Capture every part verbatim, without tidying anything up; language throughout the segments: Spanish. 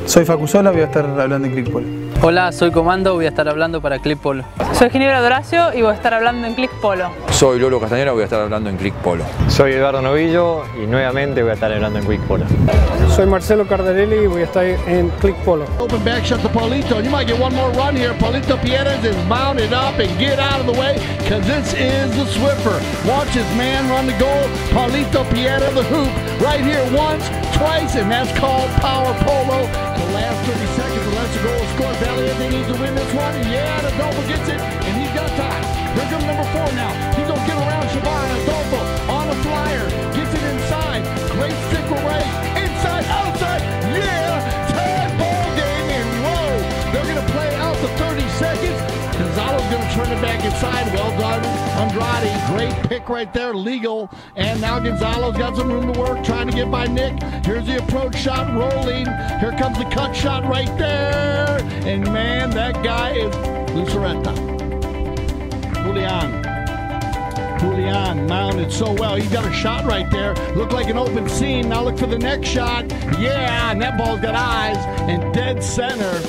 Soy Facu Sola, voy a estar hablando en Click Polo. Hola, soy Comando, voy a estar hablando para Click Polo. Soy Ginebra Doracio y voy a estar hablando en Click Polo. Soy Lolo Castañera, voy a estar hablando en Click Polo. Soy Eduardo Novillo y nuevamente voy a estar hablando en Click Polo. Soy Marcelo Cardarelli y voy a estar en Click Polo. Open back shot to Paulito. You might get one more run here. Paulito Pierres is mounted up and get out of the way because this is the Swiffer. Watch his man run the goal. Paulito Pierres the hoop right here once, twice, and that's called power polo. The last thirty seconds, the last goal scored. Elliott, they need to win this one. Yeah, the Adolfo gets it, and he's got time. Here comes number four now. He's going to get around Shabar, and Adolfo on a flyer. Gets it inside. Great stick away. Inside, outside. Yeah! Tie ball game, and whoa! They're going to play out the thirty seconds. Gonzalo's going to turn it back inside. Well done, Andrade. Great pick right there, legal. And now Gonzalo's got some room to work, trying to get by Nick. Here's the approach shot rolling. Here comes the cut shot right there. And man, that guy is Luceretta. Julian. Julian mounted so well. He's got a shot right there. Looked like an open seam. Now look for the next shot. Yeah, and that ball's got eyes and dead center.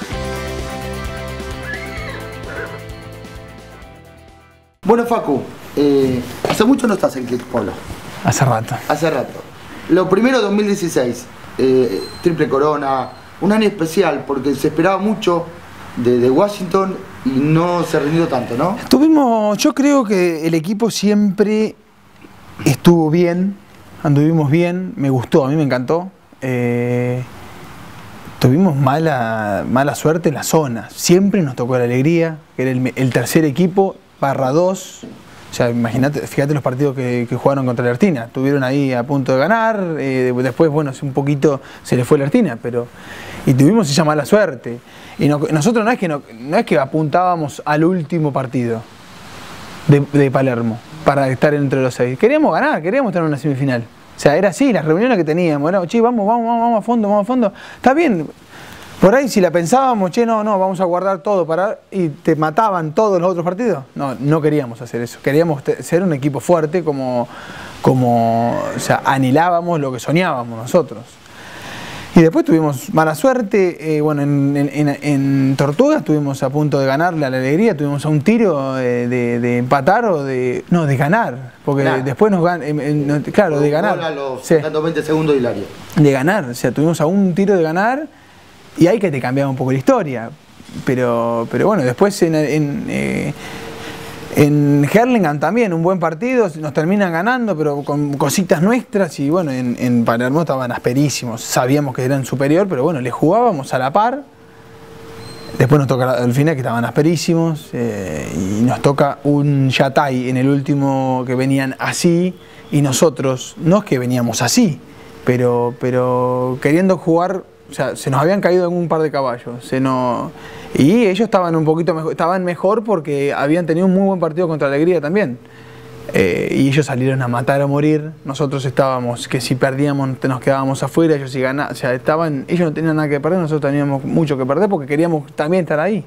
Bueno, Facu, eh, hace mucho no estás en Click Polo. Hace rato. Hace rato. Lo primero, dos mil dieciséis, eh, triple corona, un año especial porque se esperaba mucho de, de Washington y no se rindió tanto, ¿no? Tuvimos, yo creo que el equipo siempre estuvo bien, anduvimos bien, me gustó, a mí me encantó. Eh, tuvimos mala, mala suerte en la zona, siempre nos tocó la alegría, que era el, el tercer equipo, barra dos. O sea, imagínate, fíjate los partidos que, que jugaron contra la Artina. Estuvieron ahí a punto de ganar, eh, después, bueno, un poquito se le fue la Artina, pero... Y tuvimos esa mala suerte. Y no, nosotros no es, que no, no es que apuntábamos al último partido de, de Palermo para estar entre los seis. Queríamos ganar, queríamos estar en una semifinal. O sea, era así, las reuniones que teníamos. Era, che, vamos, vamos, vamos, vamos a fondo, vamos a fondo. Está bien. Por ahí si la pensábamos, che, no, no, vamos a guardar todo para... y te mataban todos los otros partidos. No, no queríamos hacer eso. Queríamos ser un equipo fuerte como, como, o sea, anhelábamos lo que soñábamos nosotros. Y después tuvimos mala suerte, eh, bueno, en, en, en Tortuga estuvimos a punto de ganarle a la alegría, tuvimos a un tiro de, de, de empatar o de... no, de ganar, porque claro, después nos gan, eh, claro, de ganar. A los sí, veinte segundos de Hilario. De ganar, o sea, tuvimos a un tiro de ganar. Y ahí que te cambiaba un poco la historia. Pero, pero bueno, después en, en, eh, en Hurlingham también, un buen partido, nos terminan ganando, pero con cositas nuestras. Y bueno, en, en Palermo estaban asperísimos. Sabíamos que eran superior, pero bueno, le jugábamos a la par. Después nos toca al final que estaban asperísimos. Eh, y nos toca un Yatay en el último que venían así. Y nosotros, no es que veníamos así, pero, pero queriendo jugar... O sea, se nos habían caído en un par de caballos. Se nos... Y ellos estaban un poquito mejor, estaban mejor porque habían tenido un muy buen partido contra Alegría también. Eh, y ellos salieron a matar a morir. Nosotros estábamos, que si perdíamos nos quedábamos afuera, ellos si ganaban. O sea, estaban, ellos no tenían nada que perder, nosotros teníamos mucho que perder porque queríamos también estar ahí.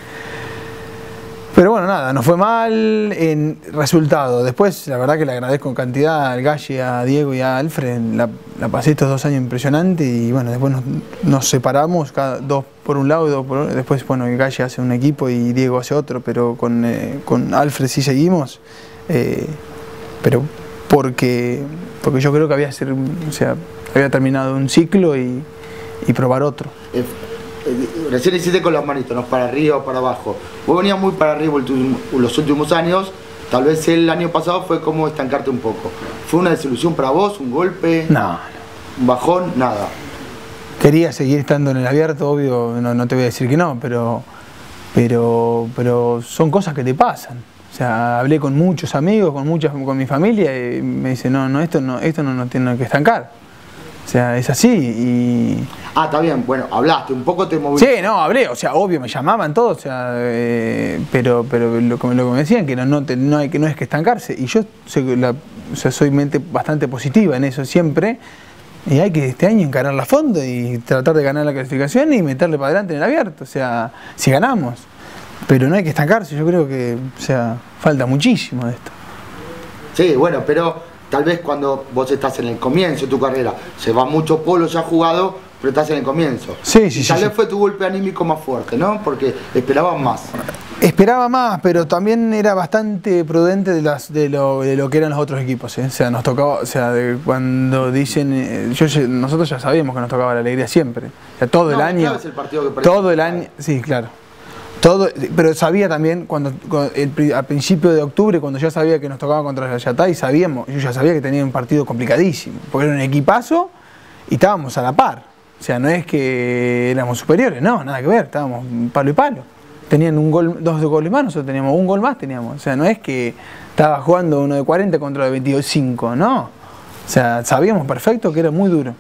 Pero bueno, nada, nos fue mal en resultado. Después, la verdad que le agradezco en cantidad al Galle, a Diego y a Alfred. La, la pasé estos dos años impresionante y bueno, después nos, nos separamos, cada, dos por un lado y dos por otro. Después, bueno, el Galle hace un equipo y Diego hace otro, pero con, eh, con Alfred sí seguimos. Eh, pero porque, porque yo creo que había, ser, o sea, había terminado un ciclo y, y probar otro. Eh. Recién hiciste con las manitos, no para arriba o para abajo. Vos venías muy para arriba los últimos años. Tal vez el año pasado fue como estancarte un poco. ¿Fue una desilusión para vos? ¿Un golpe? No. ¿Un bajón? Nada. Quería seguir estando en el abierto, obvio, no, no te voy a decir que no, pero, pero, pero son cosas que te pasan. O sea, hablé con muchos amigos, con muchas, con mi familia y me dicen, no, no, esto no, esto no nos tiene que estancar. O sea, es así y... Ah, está bien, bueno, hablaste, un poco te moviste. Sí, no, hablé, o sea, obvio, me llamaban todos, o sea, eh, pero, pero lo, lo que me decían que no, no, te, no, hay, que no es que estancarse. Y yo soy, la, o sea, soy mente bastante positiva en eso siempre. Y hay que este año encararla a fondo y tratar de ganar la clasificación y meterle para adelante en el abierto, o sea, si ganamos. Pero no hay que estancarse, yo creo que, o sea, falta muchísimo de esto. Sí, bueno, pero... Tal vez cuando vos estás en el comienzo de tu carrera, se va mucho polo ya jugado, pero estás en el comienzo. Sí, sí, y sí. Tal sí. vez fue tu golpe anímico más fuerte, ¿no? Porque esperaban más. Esperaba más, pero también era bastante prudente de, las, de, lo, de lo que eran los otros equipos. ¿eh? O sea, nos tocaba, o sea, de cuando dicen, eh, yo, nosotros ya sabíamos que nos tocaba la alegría siempre. O sea, todo No, el año. claro, es el partido que todo el año, sí, claro. Todo, pero sabía también, cuando, cuando el, al principio de octubre, cuando ya sabía que nos tocaba contra el Yatay, sabíamos, yo ya sabía que tenía un partido complicadísimo, porque era un equipazo y estábamos a la par. O sea, no es que éramos superiores, no, nada que ver, estábamos palo y palo. Tenían un gol, dos goles más, nosotros teníamos un gol más, teníamos. O sea, no es que estaba jugando uno de cuarenta contra de veinticinco, no. O sea, sabíamos perfecto que era muy duro.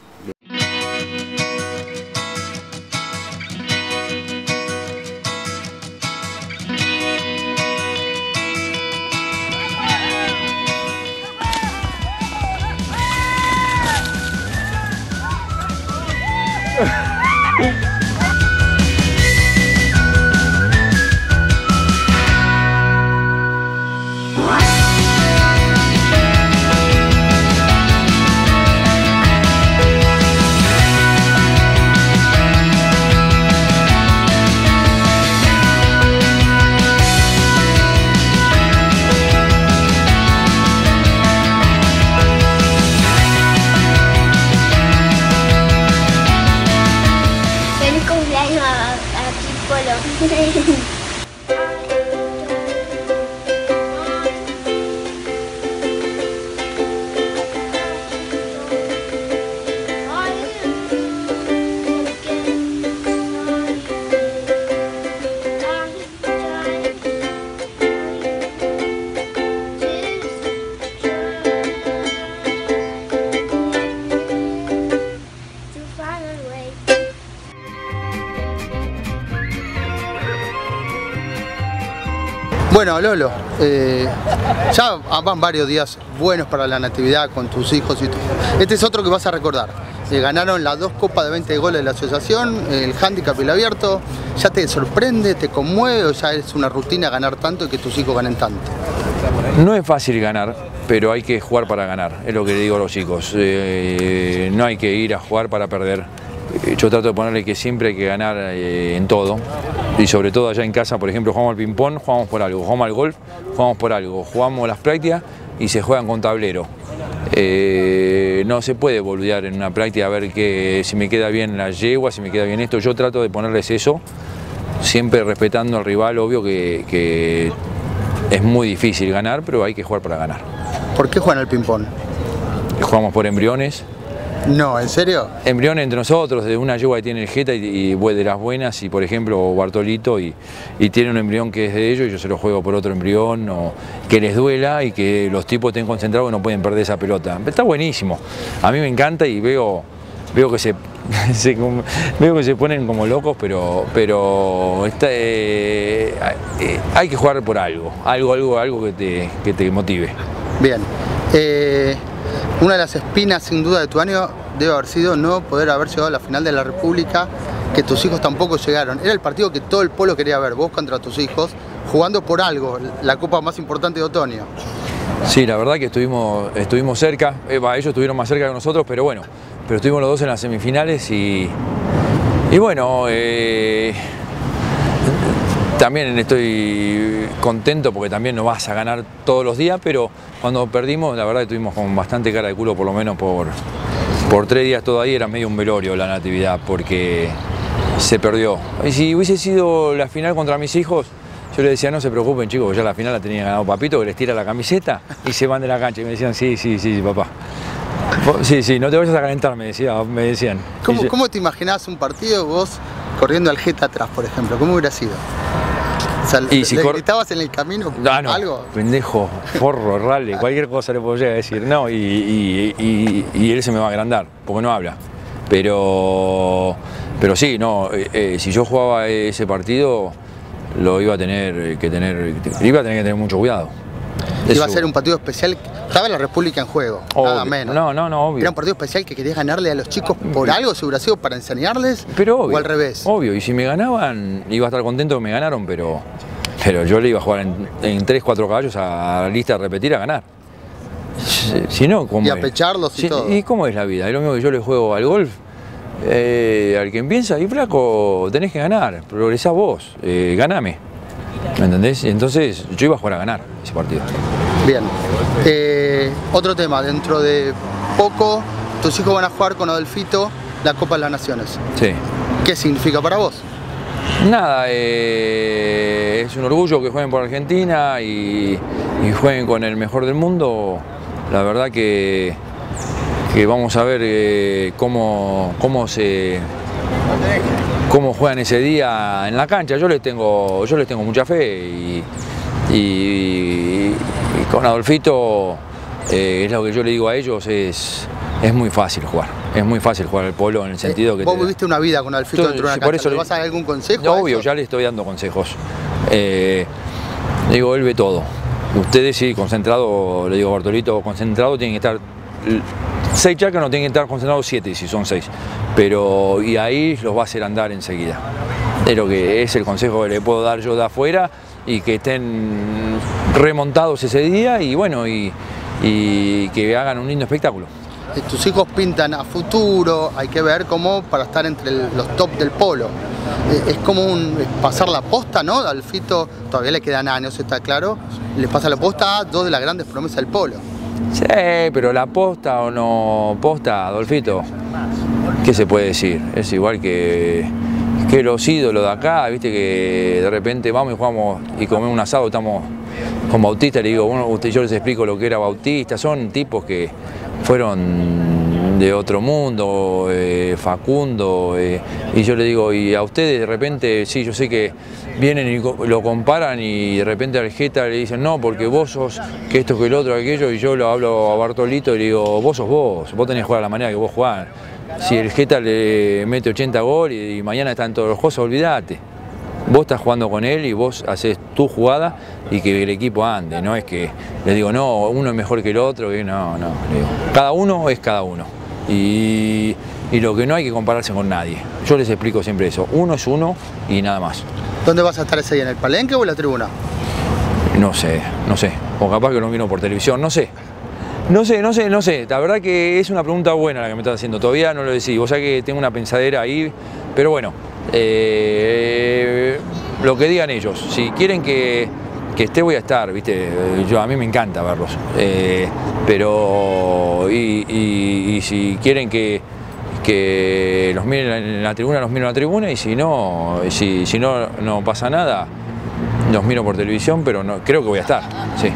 Bueno, Lolo, eh, ya van varios días buenos para la Natividad con tus hijos y tú. Este es otro que vas a recordar. Eh, ganaron las dos copas de veinte goles de la asociación, el handicap y el abierto. ¿Ya te sorprende, te conmueve o ya es una rutina ganar tanto y que tus hijos ganen tanto? No es fácil ganar, pero hay que jugar para ganar, es lo que le digo a los chicos. Eh, no hay que ir a jugar para perder. Yo trato de ponerle que siempre hay que ganar eh, en todo, y sobre todo allá en casa, por ejemplo, jugamos al ping-pong, jugamos por algo, jugamos al golf, jugamos por algo, jugamos las prácticas y se juegan con tablero. Eh, no se puede boludear en una práctica a ver que, si me queda bien la yegua, si me queda bien esto. Yo trato de ponerles eso, siempre respetando al rival, obvio que, que es muy difícil ganar, pero hay que jugar para ganar. ¿Por qué juegan al ping-pong? Jugamos por embriones. No, ¿en serio? Embriones entre nosotros, de una yegua que tiene el Jeta y, y de las buenas, y por ejemplo Bartolito, y, y tiene un embrión que es de ellos y yo se lo juego por otro embrión, o que les duela y que los tipos estén concentrados y no pueden perder esa pelota. Está buenísimo, a mí me encanta y veo, veo, que, se, se, veo que se ponen como locos, pero, pero está, eh, eh, hay que jugar por algo, algo, algo, algo que te, que te motive. Bien. Eh... Una de las espinas sin duda de tu año debe haber sido no poder haber llegado a la final de la República, que tus hijos tampoco llegaron. Era el partido que todo el pueblo quería ver, vos contra tus hijos, jugando por algo, la copa más importante de otoño. Sí, la verdad que estuvimos, estuvimos cerca, eh, bah, ellos estuvieron más cerca que nosotros, pero bueno, pero estuvimos los dos en las semifinales y, y bueno, eh, también estoy contento porque también no vas a ganar todos los días, pero cuando perdimos, la verdad que estuvimos con bastante cara de culo, por lo menos por, por tres días todavía, era medio un velorio la Natividad, porque se perdió. Y si hubiese sido la final contra mis hijos, yo les decía, no se preocupen chicos, ya la final la tenía ganado Papito, que les tira la camiseta y se van de la cancha. Y me decían, sí, sí, sí, papá. Sí, sí, no te vayas a calentar, me, decía, me decían. ¿Cómo, yo, ¿Cómo te imaginabas un partido vos corriendo al Jeta atrás, por ejemplo? ¿Cómo hubiera sido? O sea, y si ¿le cor... gritabas en el camino ah, no, algo? Pendejo, forro, rale, cualquier cosa le puedo llegar a decir. No, y, y, y, y él se me va a agrandar, porque no habla. Pero, pero sí, no, eh, eh, si yo jugaba ese partido, lo iba a tener que tener, iba a tener que tener mucho cuidado. Iba Eso. a ser un partido especial. Estaba la República en juego, Obvio. nada menos. No, no, no, obvio. Era un partido especial que querías ganarle a los chicos por algo, si hubiera sido para enseñarles, pero obvio, o al revés. Obvio, y si me ganaban, iba a estar contento que me ganaron, pero, pero yo le iba a jugar en, en tres, cuatro caballos a la lista de repetir a ganar. Si, si no, ¿cómo y a es? pecharlos y si, todo. ¿Y cómo es la vida? Es lo mismo que yo le juego al golf. eh, al que empieza, y flaco, tenés que ganar, progresás vos, eh, ganame, ¿me entendés? Entonces yo iba a jugar a ganar ese partido. Bien, eh, otro tema, dentro de poco tus hijos van a jugar con Adolfito la Copa de las Naciones. Sí. ¿Qué significa para vos? Nada, eh, es un orgullo que jueguen por Argentina y, y jueguen con el mejor del mundo. La verdad que, que vamos a ver eh, cómo, cómo, se, cómo juegan ese día en la cancha. Yo les tengo, yo les tengo mucha fe y, y, y con Adolfito eh, es lo que yo le digo a ellos, es, es muy fácil jugar. Es muy fácil jugar el polo en el sentido eh, que... Vos te viviste una vida con Adolfito dentro de una cancha, eso ¿le vas a dar algún consejo? No, a obvio, eso? ya le estoy dando consejos. Eh, digo, él ve todo. Ustedes sí, concentrado, le digo a Bartolito, concentrado tienen que estar... Seis chacas no tienen que estar concentrados siete si son seis. Pero, y ahí los va a hacer andar enseguida. Es lo que es el consejo que le puedo dar yo de afuera y que estén remontados ese día y bueno, y, y que hagan un lindo espectáculo. Tus hijos pintan a futuro, hay que ver cómo para estar entre el, los top del polo. Eh, es como un es pasar la posta, ¿no? Adolfito todavía le quedan años, está claro. Le pasa la posta a dos de las grandes promesas del polo. Sí, pero la posta o no posta, Adolfito, ¿qué se puede decir? Es igual que, que los ídolos de acá, viste que de repente vamos y jugamos y comemos un asado, estamos con Bautista, le digo, bueno, usted, yo les explico lo que era Bautista, son tipos que fueron de otro mundo, eh, Facundo, eh, y yo le digo, y a ustedes de repente, sí, yo sé que vienen y lo comparan y de repente al Jeta le dicen, no, porque vos sos que esto, que el otro, aquello, y yo lo hablo a Bartolito y le digo, vos sos vos, vos tenés que jugar a la manera que vos jugás. Si el Jeta le mete ochenta goles y, y mañana están todos los cosas, olvídate. Vos estás jugando con él y vos haces tu jugada y que el equipo ande, no es que le digo, no, uno es mejor que el otro, que no, no, le digo, cada uno es cada uno y, y lo que no hay que compararse con nadie. Yo les explico siempre eso, uno es uno y nada más. ¿Dónde vas a estar ese día, en el Palenque o en la tribuna? No sé, no sé, o capaz que lo miro por televisión, no sé. No sé, no sé, no sé, la verdad que es una pregunta buena la que me estás haciendo, todavía no lo decís, vos sabés que tengo una pensadera ahí, pero bueno, eh, lo que digan ellos, si quieren que, que esté voy a estar, viste, yo, a mí me encanta verlos, eh, pero y, y, y si quieren que, que los miren en la tribuna, los miro en la tribuna y si no, si, si no, no pasa nada, los miro por televisión, pero no, creo que voy a estar, sí.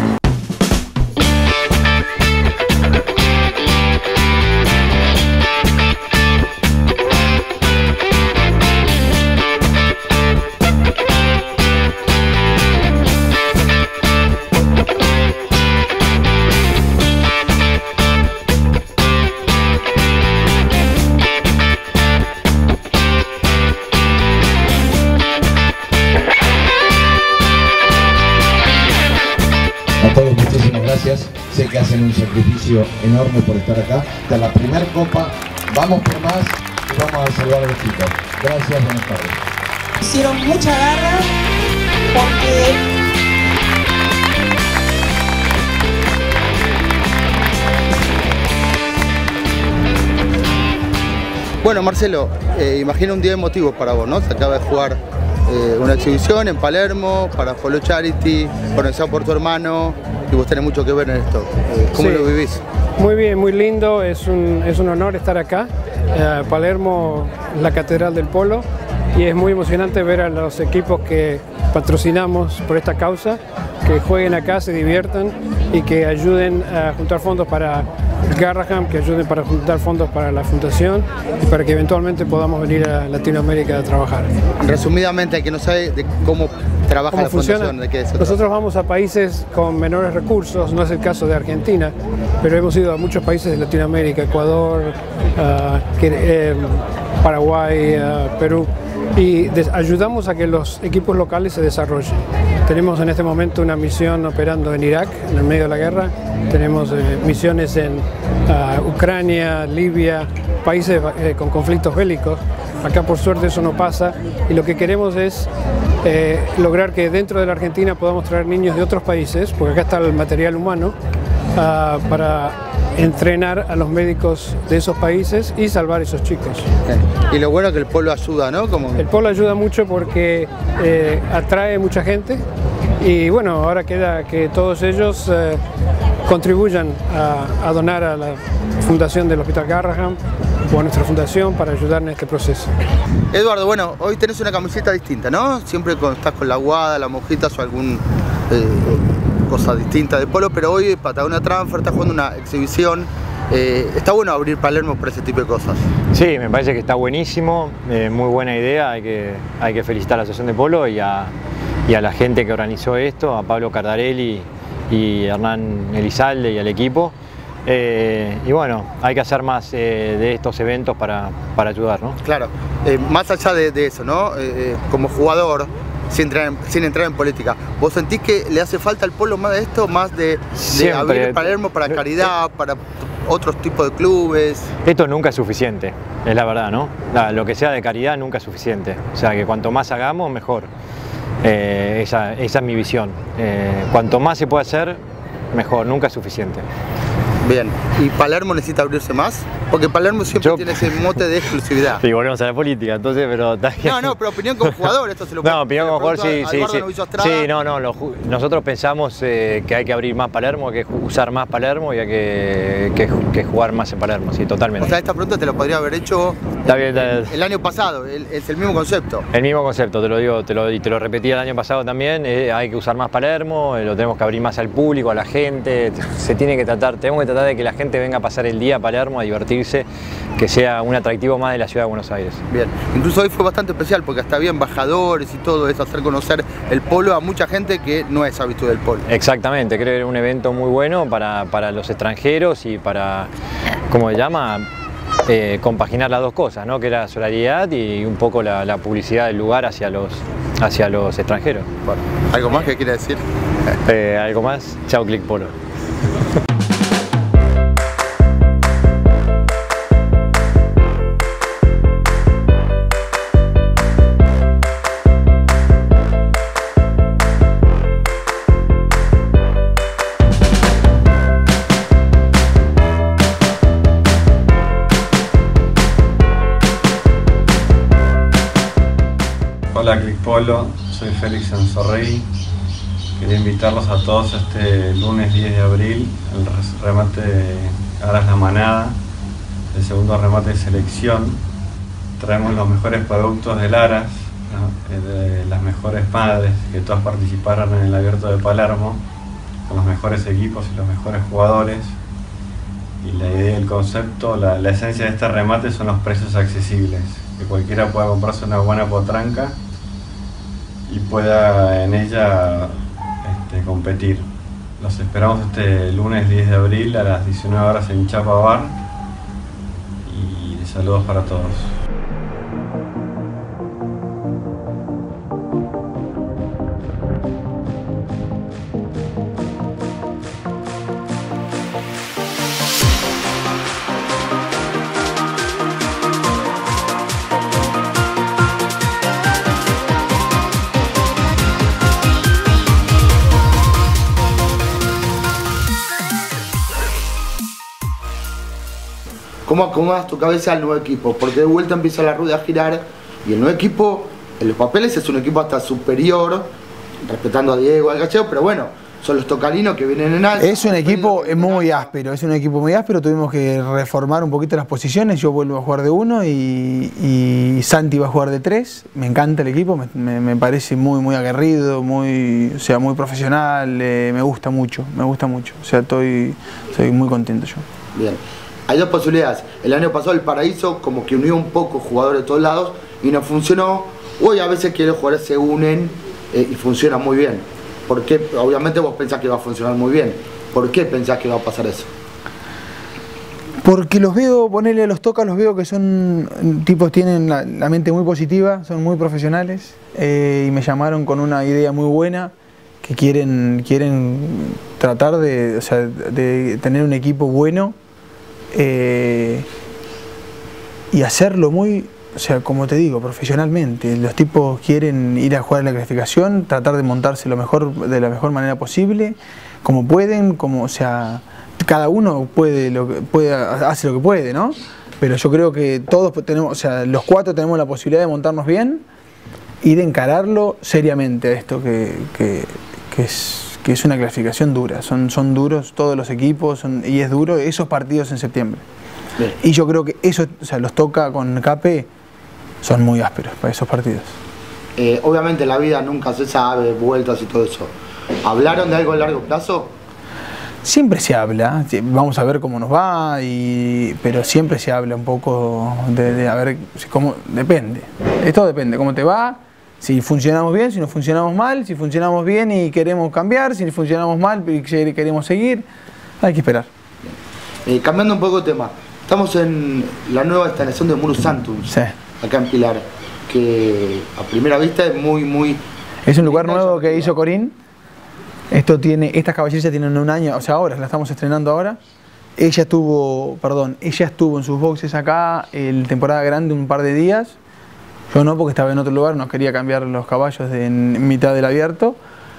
Sé que hacen un sacrificio enorme por estar acá. Esta es la primera copa, vamos por más y vamos a salvar a los chicos. Gracias, buenas tardes. Hicieron mucha garra porque bueno, Marcelo, eh, imagina un día emotivo para vos, ¿no? Se acaba de jugar eh, una exhibición en Palermo para Polo Charity, organizado por tu hermano, y vos tenés mucho que ver en esto. Eh, ¿Cómo Sí. lo vivís? Muy bien, muy lindo, es un, es un honor estar acá. Eh, Palermo, la catedral del polo, y es muy emocionante ver a los equipos que patrocinamos por esta causa, que jueguen acá, se diviertan y que ayuden a juntar fondos para Garraham, que ayuden para juntar fondos para la fundación y para que eventualmente podamos venir a Latinoamérica a trabajar. Resumidamente, hay que no sabe de cómo trabaja ¿Cómo la funciona? fundación, de qué se Nosotros trata. vamos a países con menores recursos, no es el caso de Argentina, pero hemos ido a muchos países de Latinoamérica, Ecuador, uh, que, eh, Paraguay, uh, Perú, y ayudamos a que los equipos locales se desarrollen. Tenemos en este momento una misión operando en Irak, en el medio de la guerra, tenemos eh, misiones en uh, Ucrania, Libia, países eh, con conflictos bélicos. Acá por suerte eso no pasa y lo que queremos es eh, lograr que dentro de la Argentina podamos traer niños de otros países, porque acá está el material humano, uh, para entrenar a los médicos de esos países y salvar a esos chicos. Y lo bueno es que el polo ayuda, ¿no? Como... El polo ayuda mucho porque eh, atrae mucha gente y bueno, ahora queda que todos ellos eh, contribuyan a, a donar a la fundación del Hospital Garraham o a nuestra fundación para ayudar en este proceso. Eduardo, bueno, hoy tenés una camiseta distinta, ¿no? Siempre cuando estás con la aguada, las mojitas o algún eh, cosa distinta de polo, pero hoy Patagonia Transfer está jugando una exhibición. Eh, está bueno abrir Palermo por ese tipo de cosas. Sí, me parece que está buenísimo, eh, muy buena idea, hay que, hay que felicitar a la Asociación de Polo y a, y a la gente que organizó esto, a Pablo Cardarelli y Hernán Elizalde y al equipo. Eh, y bueno, hay que hacer más eh, de estos eventos para, para ayudar, ¿no? Claro, eh, más allá de, de eso, ¿no? Eh, como jugador, sin entrar, en, sin entrar en política, ¿vos sentís que le hace falta al polo más de esto, más de, de abrir Palermo para caridad, para otros tipos de clubes? Esto nunca es suficiente, es la verdad, ¿no? La, lo que sea de caridad nunca es suficiente, o sea que cuanto más hagamos, mejor. Eh, esa, esa es mi visión. Eh, cuanto más se puede hacer, mejor, nunca es suficiente. Bien, ¿y Palermo necesita abrirse más? Porque Palermo siempre Yo... tiene ese mote de exclusividad. Sí, volvemos a la política, entonces, pero... No, no, pero opinión como jugador, esto se lo No, opinión como jugador, sí, sí, sí. Sí, no, no, lo, nosotros pensamos eh, que hay que abrir más Palermo, que usar más Palermo y hay que, que, que jugar más en Palermo, sí, totalmente. O sea, esta pregunta te lo podría haber hecho está bien, está bien. El, el año pasado, el, es el mismo concepto. El mismo concepto, te lo digo, te lo, y te lo repetí el año pasado también, eh, hay que usar más Palermo, eh, lo tenemos que abrir más al público, a la gente, se tiene que tratar, tenemos que tratar de que la gente venga a pasar el día a Palermo, a divertirse, que sea un atractivo más de la ciudad de Buenos Aires. Bien, incluso hoy fue bastante especial porque hasta había embajadores y todo eso, hacer conocer el polo a mucha gente que no es habitual del polo. Exactamente, creo que era un evento muy bueno para, para los extranjeros y para, ¿cómo se llama? Eh, compaginar las dos cosas, ¿no? Que era solidaridad y un poco la, la publicidad del lugar hacia los, hacia los extranjeros. Bueno, ¿algo más que quiere decir? Eh, ¿Algo más? Chao, Click Polo. Hola Click Polo, soy Félix Enzorrey. Quería invitarlos a todos este lunes diez de abril al remate de Aras La Manada, el segundo remate de selección. Traemos los mejores productos del Aras, ¿no? De las mejores madres que todas participaron en el Abierto de Palermo, con los mejores equipos y los mejores jugadores. Y la idea y el concepto, la, la esencia de este remate son los precios accesibles, que cualquiera pueda comprarse una buena potranca y pueda en ella este, competir. Los esperamos este lunes diez de abril a las diecinueve horas en Chapa Bar y saludos para todos. ¿Cómo acomodas tu cabeza al nuevo equipo? Porque de vuelta empieza la rueda a girar y el nuevo equipo, en los papeles es un equipo hasta superior, respetando a Diego, al Gallego, pero bueno, son los tocalinos que vienen en alza. Es un equipo muy áspero, es un equipo muy áspero, tuvimos que reformar un poquito las posiciones, yo vuelvo a jugar de uno y, y Santi va a jugar de tres. Me encanta el equipo, me, me, me parece muy muy aguerrido, muy, o sea, muy profesional, eh, me gusta mucho, me gusta mucho, o sea, estoy, estoy muy contento yo. Bien. Hay dos posibilidades. El año pasado el Paraíso como que unió un poco jugadores de todos lados y no funcionó. Hoy a veces que los jugadores se unen eh, y funciona muy bien. ¿Por qué? Obviamente vos pensás que va a funcionar muy bien. ¿Por qué pensás que va a pasar eso? Porque los veo, ponerle a los Toca, los veo que son tipos, tienen la, la mente muy positiva, son muy profesionales eh, y me llamaron con una idea muy buena que quieren, quieren tratar de, o sea, de tener un equipo bueno. Eh, y hacerlo muy, o sea, como te digo, profesionalmente. Los tipos quieren ir a jugar en la clasificación, tratar de montarse lo mejor, de la mejor manera posible, como pueden, como, o sea, cada uno puede, lo que, puede hace lo que puede, ¿no? Pero yo creo que todos tenemos, o sea, los cuatro tenemos la posibilidad de montarnos bien y de encararlo seriamente a esto que, que, que, es, que es una clasificación dura. Son, son duros todos los equipos son, y es duro esos partidos en septiembre. Bien. Y yo creo que eso, o sea, los toca con Cape, son muy ásperos para esos partidos. Eh, obviamente la vida nunca se sabe, vueltas y todo eso. ¿Hablaron de algo a largo plazo? Siempre se habla, vamos a ver cómo nos va, y, pero siempre se habla un poco de, de a ver cómo, depende, esto depende, cómo te va, si funcionamos bien, si no funcionamos mal, si funcionamos bien y queremos cambiar, si funcionamos mal y queremos seguir, hay que esperar. Eh, cambiando un poco de tema, estamos en la nueva instalación de Murus Santum, sí, acá en Pilar, que a primera vista es muy, muy... Es un lugar nuevo que hizo Corín. Esto tiene, estas caballerizas tienen un año, o sea, ahora, la estamos estrenando ahora. Ella estuvo, perdón, ella estuvo en sus boxes acá en temporada grande un par de días. Yo no, porque estaba en otro lugar, nos quería cambiar los caballos de, en mitad del abierto.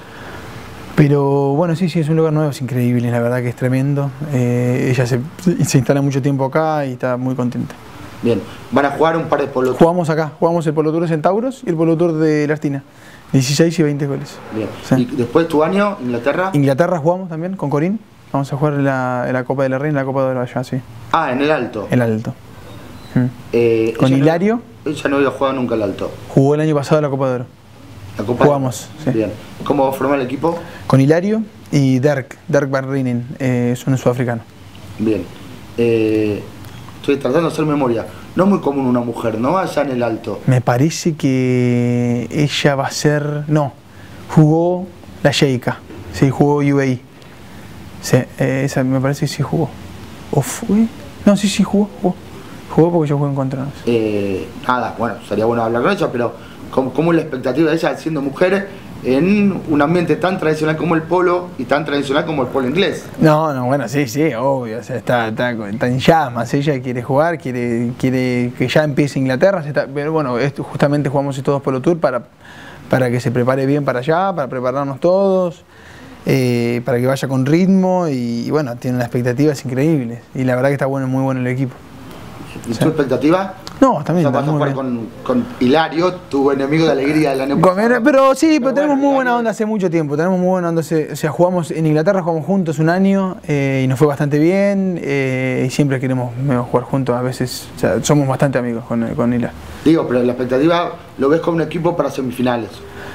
Pero bueno, sí, sí, es un lugar nuevo, es increíble, la verdad que es tremendo. Eh, ella se, se instala mucho tiempo acá y está muy contenta. Bien, van a jugar un par de polo tours. Jugamos acá, jugamos el Polo Tour de Centauros y el Polo Tour de Lartina. dieciséis y veinte goles. Bien. Sí. ¿Y después tu año, Inglaterra? Inglaterra jugamos también con Corín. Vamos a jugar en la, en la Copa de la Reina y la Copa de la Valle, sí. Ah, en el Alto. El Alto. Mm. Eh, con Hilario. No, ella no había jugado nunca el Alto. Jugó el año pasado la Copa de Oro. La Copa Jugamos, de... sí. Bien. ¿Cómo va a formar el equipo? Con Hilario y Dirk, Dirk Van Rijn, eh, es un sudafricano. Bien. Eh, estoy tratando de hacer memoria. No es muy común una mujer, ¿no? Allá en el Alto. Me parece que ella va a ser... No, jugó la Sheikha. Sí, jugó U A E. Sí, eh, esa me parece que sí jugó. ¿O fue? No, sí, sí jugó. Jugó, jugó porque yo jugué en contra. Eh, nada, bueno, sería bueno hablar con ella, pero ¿cómo, cómo es la expectativa de ella siendo mujer en un ambiente tan tradicional como el polo y tan tradicional como el polo inglés? No, no, bueno, sí, sí, obvio, o sea, está, está, está en llamas, ella quiere jugar, quiere, quiere que ya empiece Inglaterra, se está, pero bueno, esto, justamente jugamos estos dos Polo Tour para, para que se prepare bien para allá, para prepararnos todos, eh, para que vaya con ritmo y, y bueno, tiene unas expectativas increíbles y la verdad que está bueno, muy bueno el equipo. ¿Y tu expectativa? No, también. O sea, vas a jugar con, con Hilario, tu enemigo de alegría del año pasado. Pero sí, pero, pero tenemos bueno, muy buena onda hace mucho tiempo. Tenemos muy buena onda. O sea, jugamos en Inglaterra, jugamos juntos un año eh, y nos fue bastante bien. Eh, y siempre queremos jugar juntos. A veces, o sea, somos bastante amigos con, con Hilario. Digo, pero la expectativa lo ves como un equipo para semifinales.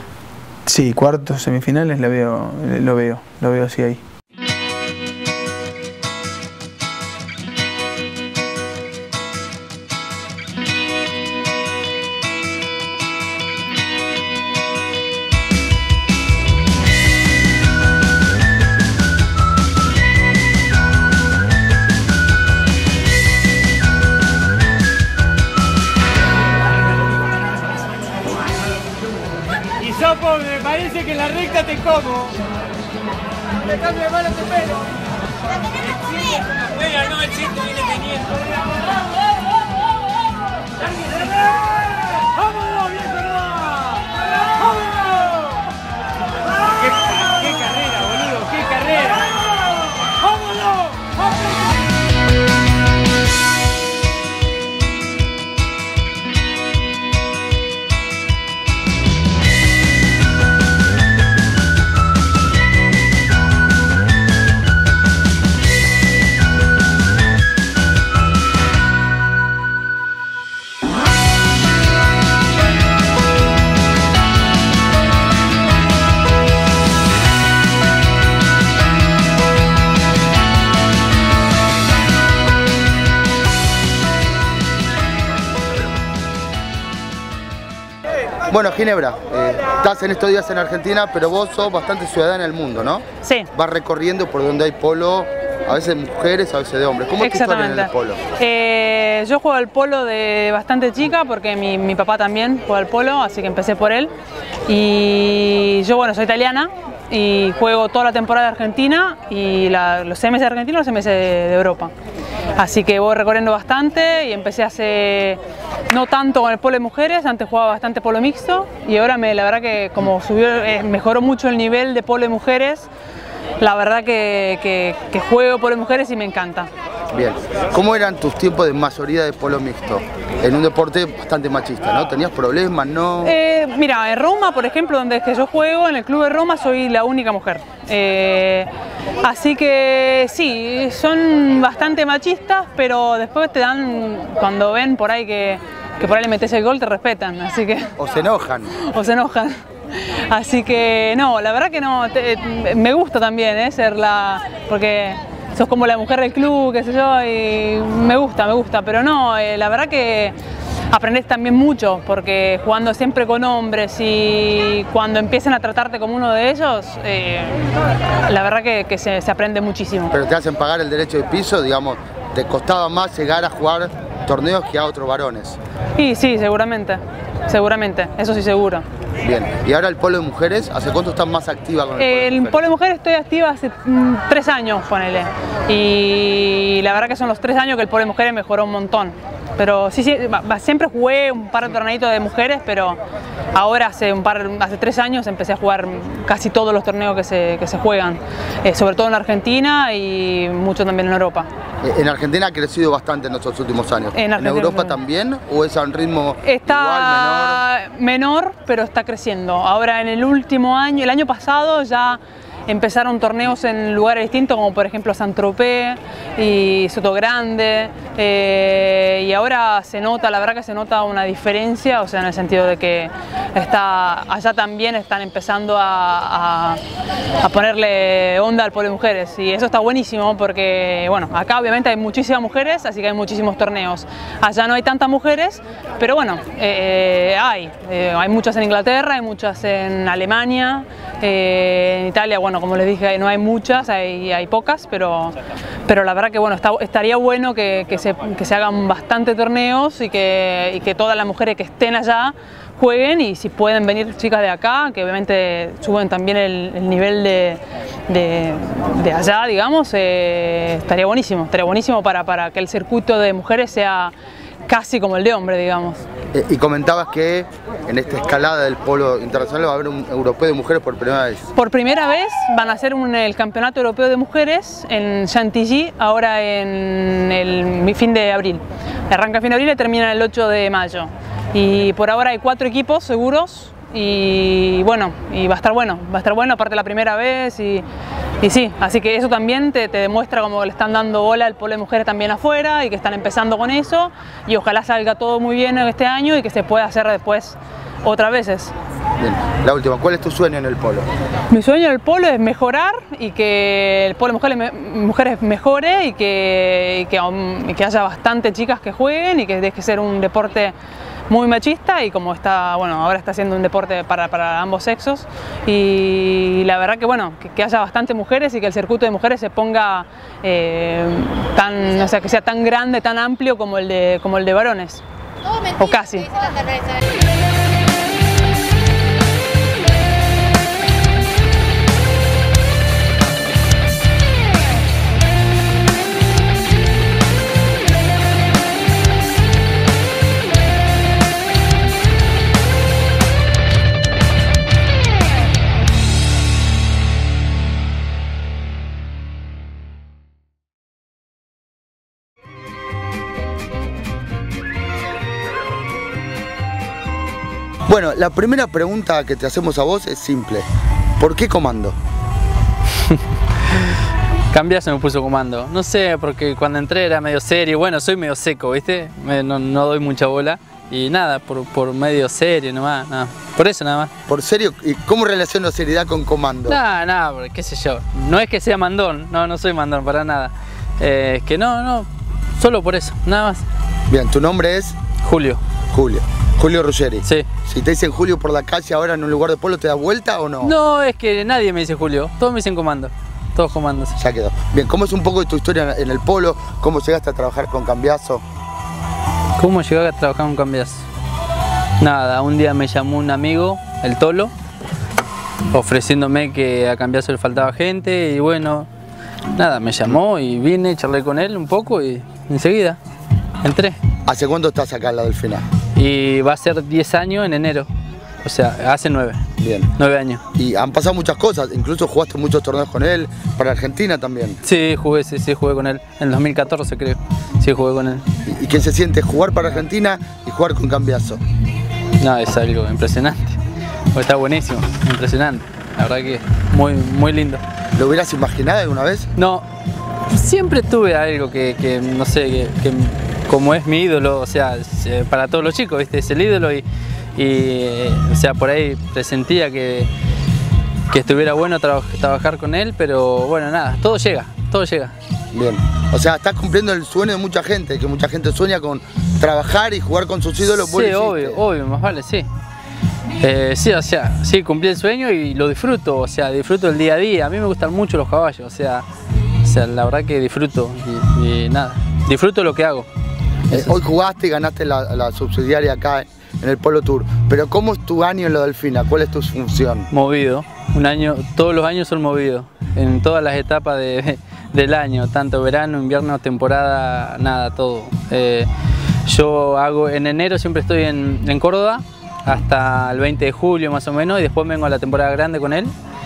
Sí, cuartos, semifinales lo veo, lo veo, lo veo así ahí. Me parece que en la recta te como. Le cambio de mano te pego. Venga, no, el cinto viene teniendo. ¡Vámonos, viejo! ¡Vámonos! ¡Qué, qué carrera, boludo! ¡Qué carrera! ¡Vámonos! ¡Vámonos! Bueno, Ginebra, eh, estás en estos días en Argentina, pero vos sos bastante ciudadana del mundo, ¿no? Sí. Vas recorriendo por donde hay polo, a veces de mujeres, a veces de hombres. ¿Cómo es tu historia en el polo? Eh, yo juego al polo de bastante chica porque mi, mi papá también juega al polo, así que empecé por él. Y yo, bueno, soy italiana y juego toda la temporada de Argentina y la, los C M S de Argentina y los C M S de, de Europa. Así que voy recorriendo bastante y empecé hace no tanto con el polo de mujeres, antes jugaba bastante polo mixto y ahora me, la verdad que como subió, eh, mejoró mucho el nivel de polo de mujeres la verdad que, que, que juego polo de mujeres y me encanta. Bien, ¿cómo eran tus tiempos de mayoría de polo mixto? En un deporte bastante machista, ¿no? ¿Tenías problemas, no? Eh, mira, en Roma, por ejemplo, donde es que yo juego, en el club de Roma, soy la única mujer. Eh, así que sí, son bastante machistas, pero después te dan, cuando ven por ahí que, que por ahí le metes el gol, te respetan, así que... O se enojan. O se enojan. Así que no, la verdad que no, te, me gusta también, ¿eh? Ser la... porque... sos como la mujer del club, qué sé yo, y me gusta, me gusta, pero no, eh, la verdad que aprendés también mucho, porque jugando siempre con hombres y cuando empiezan a tratarte como uno de ellos, eh, la verdad que, que se, se aprende muchísimo. Pero te hacen pagar el derecho de piso, digamos, te costaba más llegar a jugar torneos que a otros varones. Y sí, seguramente, seguramente, eso sí seguro. Bien, y ahora el polo de mujeres, ¿hace cuánto estás más activa con el polo de mujeres? El polo de mujeres estoy activa hace mm, tres años, ponele. Y la verdad que son los tres años que el polo de mujeres mejoró un montón. Pero sí, sí, siempre jugué un par de torneitos de mujeres, pero ahora hace un par, hace tres años empecé a jugar casi todos los torneos que se, que se juegan, eh, sobre todo en Argentina y mucho también en Europa. ¿En Argentina ha crecido bastante en estos últimos años? ¿En, ¿En Europa también o es a un ritmo está igual, menor? menor, pero está creciendo. Ahora en el último año, el año pasado ya empezaron torneos en lugares distintos, como por ejemplo Saint-Tropez y Sotogrande, eh, y ahora se nota, la verdad que se nota una diferencia, o sea, en el sentido de que está, allá también están empezando a, a, a ponerle onda al polo de mujeres, y eso está buenísimo porque, bueno, acá obviamente hay muchísimas mujeres, así que hay muchísimos torneos. Allá no hay tantas mujeres, pero bueno, eh, hay, eh, hay muchas en Inglaterra, hay muchas en Alemania, eh, en Italia, bueno, como les dije, no hay muchas, hay, hay pocas, pero, pero la verdad que bueno, está, estaría bueno que, que, se, que se hagan bastante torneos y que, y que todas las mujeres que estén allá jueguen, y si pueden venir chicas de acá, que obviamente suben también el, el nivel de, de, de allá, digamos, eh, estaría buenísimo, estaría buenísimo para, para que el circuito de mujeres sea casi como el de hombre, digamos. Eh, y comentabas que en esta escalada del polo internacional va a haber un europeo de mujeres por primera vez. Por primera vez van a hacer un, el Campeonato Europeo de Mujeres en Chantilly, ahora en el fin de abril. Arranca el fin de abril y termina el ocho de mayo. Y por ahora hay cuatro equipos seguros y bueno, y va a estar bueno, va a estar bueno, aparte la primera vez y, y sí, así que eso también te, te demuestra como le están dando bola al polo de mujeres también afuera y que están empezando con eso, y ojalá salga todo muy bien este año y que se pueda hacer después otras veces. Bien, la última, ¿cuál es tu sueño en el polo? Mi sueño en el polo es mejorar y que el polo de mujeres, mujeres mejore y que, y, que, y que haya bastante chicas que jueguen y que deje de ser un deporte muy machista, y como está, bueno, ahora está siendo un deporte para, para ambos sexos, y la verdad que bueno, que, que haya bastante mujeres y que el circuito de mujeres se ponga eh, tan, o sea, que sea tan grande, tan amplio como el de, como el de varones, o casi. Bueno, la primera pregunta que te hacemos a vos es simple. ¿Por qué Comando? Cambiar se me puso Comando. No sé, porque cuando entré era medio serio. Bueno, soy medio seco, ¿viste? Me, no, no doy mucha bola. Y nada, por, por medio serio nomás, nada. Por eso nada más. ¿Por serio? ¿Y cómo relaciono seriedad con Comando? Nada, nada, qué sé yo. No es que sea mandón, no, no soy mandón para nada. Eh, es que no, no, solo por eso, nada más. Bien, ¿tu nombre es? Julio. Julio. Julio Ruggeri. Sí. Si te dicen Julio por la calle ahora en un lugar de polo, ¿te da vuelta o no? No, es que nadie me dice Julio, todos me dicen Comando. Todos Comandos. Ya quedó. Bien, ¿cómo es un poco de tu historia en el polo? ¿Cómo llegaste a trabajar con Cambiaso? ¿Cómo llegué a trabajar con Cambiaso? Nada, un día me llamó un amigo, el Tolo, ofreciéndome que a Cambiaso le faltaba gente, y bueno, nada, me llamó y vine, charlé con él un poco y enseguida entré. ¿Hace cuánto estás acá al lado del final? Y va a ser diez años en enero, o sea, hace nueve. Bien. Nueve años. Y han pasado muchas cosas, incluso jugaste muchos torneos con él, para Argentina también. Sí, jugué, sí, sí, jugué con él. En dos mil catorce creo, sí jugué con él. ¿Y, y qué se siente jugar para Argentina y jugar con Cambiaso? No, es algo impresionante. Está buenísimo, impresionante. La verdad que muy, muy lindo. ¿Lo hubieras imaginado alguna vez? No, siempre tuve algo que, que no sé, que, que como es mi ídolo, o sea, para todos los chicos, ¿viste? Es el ídolo y, y o sea, por ahí presentía que, que estuviera bueno traba, trabajar con él, pero bueno, nada, todo llega, todo llega. Bien, o sea, estás cumpliendo el sueño de mucha gente, que mucha gente sueña con trabajar y jugar con sus ídolos. Sí, obvio, obvio, más vale, sí. Eh, sí, o sea, sí, cumplí el sueño y lo disfruto, o sea, disfruto el día a día. A mí me gustan mucho los caballos, o sea, o sea la verdad que disfruto y, y nada, disfruto lo que hago. Eh, hoy jugaste y ganaste la, la subsidiaria acá en el Polo Tour, pero ¿cómo es tu año en la Delfina? ¿Cuál es tu función? Movido, un año, todos los años son movidos, en todas las etapas de, del año, tanto verano, invierno, temporada, nada, todo. Eh, yo hago, en enero siempre estoy en, en Córdoba, hasta el veinte de julio más o menos, y después vengo a la temporada grande con él.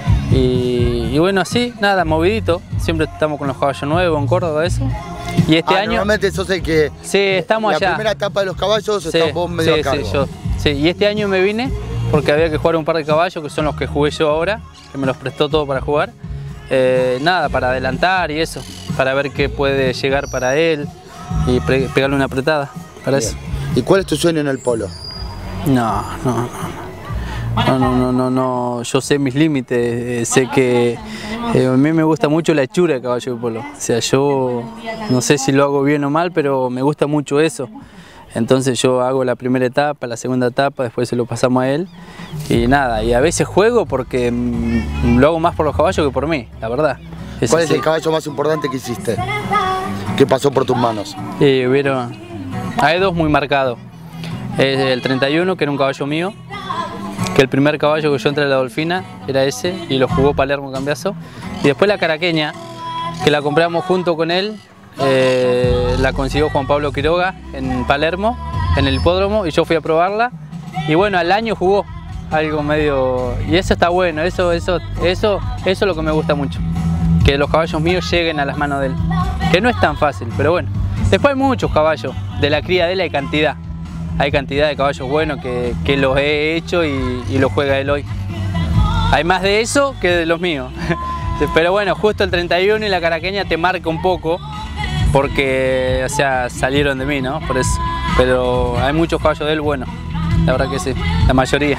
Y, y bueno, así, nada, movidito, siempre estamos con los caballos nuevos en Córdoba, eso. Y este ah, año... Normalmente sos el que... Sí, estamos la allá. La primera etapa de los caballos sí, estás vos medio sí, a cargo. Sí, yo, sí, y este año me vine porque había que jugar un par de caballos, que son los que jugué yo ahora, que me los prestó todo para jugar. Eh, nada, para adelantar y eso, para ver qué puede llegar para él y pegarle una apretada, para Bien. eso. ¿Y cuál es tu sueño en el polo? No, no, no. No, no, no, no, no, yo sé mis límites, eh, sé que eh, a mí me gusta mucho la hechura de caballo de polo. O sea, yo no sé si lo hago bien o mal, pero me gusta mucho eso. Entonces yo hago la primera etapa, la segunda etapa, después se lo pasamos a él y nada. Y a veces juego porque mm, lo hago más por los caballos que por mí, la verdad. Es ¿Cuál así. es el caballo más importante que hiciste? ¿Qué pasó por tus manos? Eh, hubieron, hay dos muy marcados. Es el treinta y uno, que era un caballo mío, que el primer caballo que yo entré a la Delfina era ese y lo jugó Palermo Cambiaso. Y después la caraqueña, que la compramos junto con él, eh, la consiguió Juan Pablo Quiroga en Palermo, en el hipódromo, y yo fui a probarla. Y bueno, al año jugó algo medio... Y eso está bueno, eso, eso, eso, eso es lo que me gusta mucho. Que los caballos míos lleguen a las manos de él. Que no es tan fácil, pero bueno. Después hay muchos caballos, de la cría de él hay cantidad. Hay cantidad de caballos buenos que, que los he hecho y, y los juega él hoy. Hay más de eso que de los míos. Pero bueno, justo el treinta y uno y la caraqueña te marca un poco porque, o sea, salieron de mí, ¿no? Por eso. Pero hay muchos caballos de él buenos, la verdad que sí, la mayoría.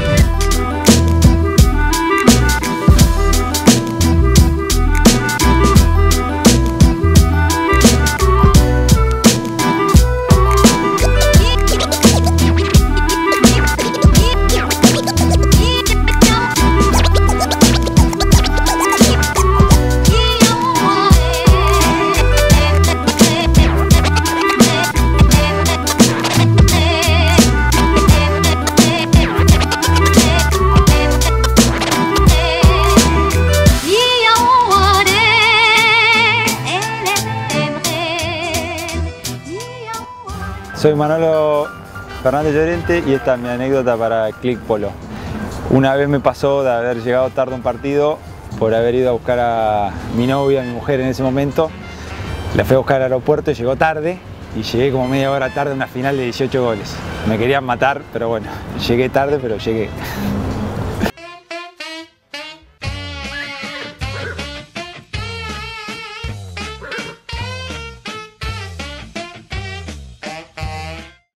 Soy Manolo Fernández Llorente y esta es mi anécdota para Click Polo. Una vez me pasó de haber llegado tarde a un partido por haber ido a buscar a mi novia, a mi mujer en ese momento. La fui a buscar al aeropuerto y llegó tarde y llegué como media hora tarde a una final de dieciocho goles. Me querían matar, pero bueno, llegué tarde, pero llegué.